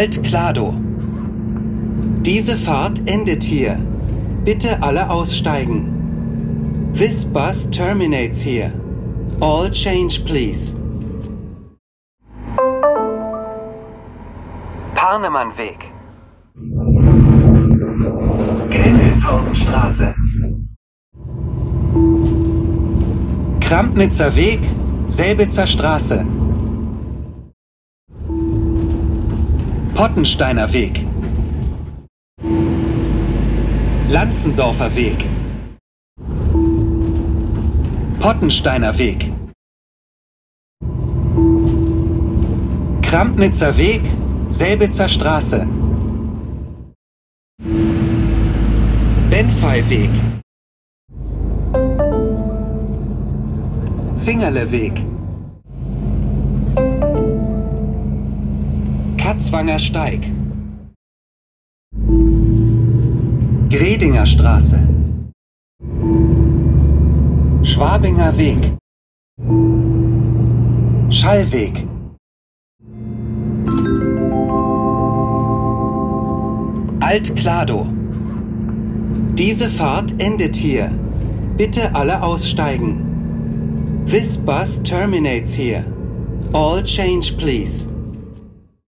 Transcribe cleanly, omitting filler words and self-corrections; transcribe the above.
Alt-Klado. Diese Fahrt endet hier. Bitte alle aussteigen. This bus terminates here. All change, please. Parnemannweg. Grendelshausenstraße. Krampnitzer Weg, Selbitzer Straße. Pottensteiner Weg. Lanzendorfer Weg. Pottensteiner Weg. Krampnitzer Weg, Selbitzer Straße. Benfey-Weg. Zingerle-Weg. Katzwanger Steig. Gredinger Straße. Schwabinger Weg. Schallweg. Alt-Klado. Diese Fahrt endet hier. Bitte alle aussteigen. This bus terminates here. All change, please.